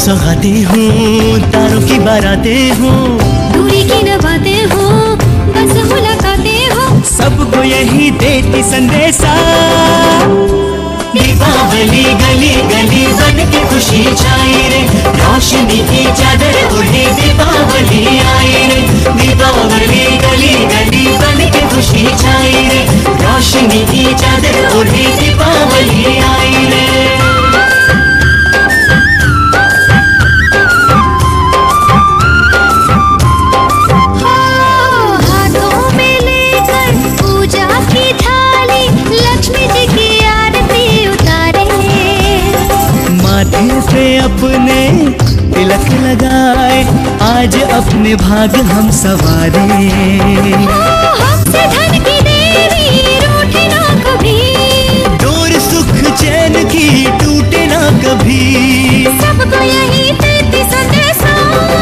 सौगातें हूँ, तारों की बारातें हूँ, दूरी की न बातें हो, बस मुलाकातें हो, सबको यही देती संदेशा। दीपावली गली गली बन के खुशी छाई रे, रोशनी की चादर ओढ़े दीपावली आई रे। दीपावली गली गली बन के खुशी छाई रे, रोशनी की चादर ओढ़े दीपावली आई रे। पे अपने तिलक लगाए, आज अपने भाग हम सवारे। हमसे धन की देवी रूठे ना कभी, डोर सुख चैन की टूटे ना कभी, सबको यही देती संदेशा।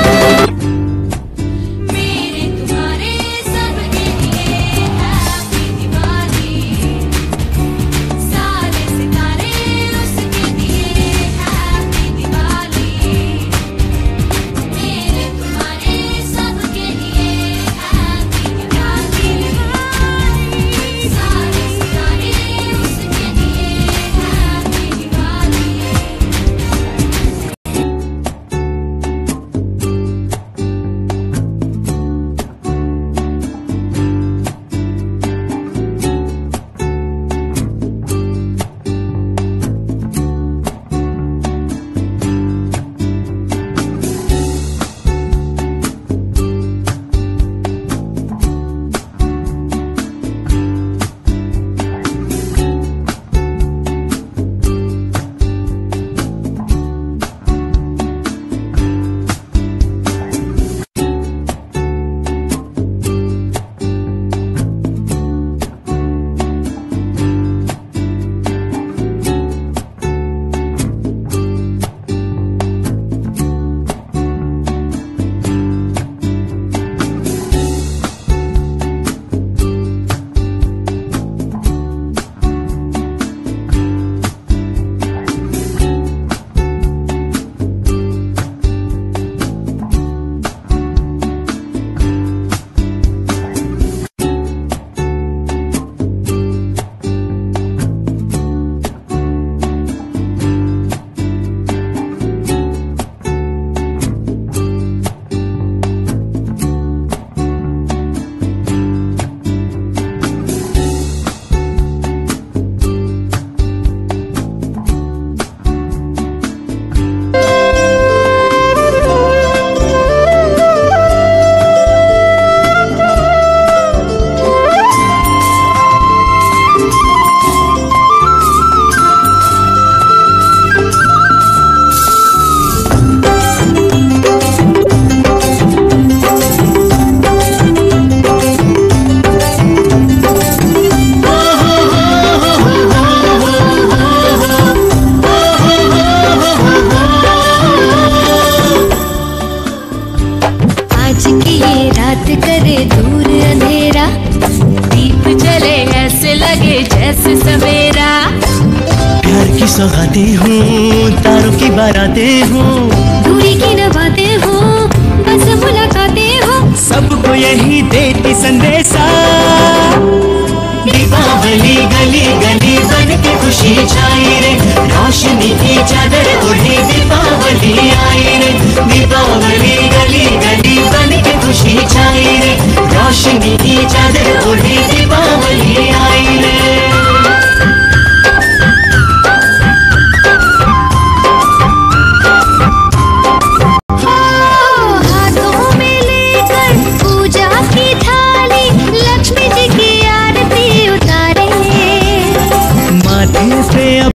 सौगातें हूँ, तारों की बारातें हूँ, दूरी की न बातें हो, बस मुलाकातें हो, सबको यही देती संदेशा। दीपावली गली गली बन के खुशी छाई रे, रोशनी की चादर ओढ़े दीपावली आई रे। दीपावली गली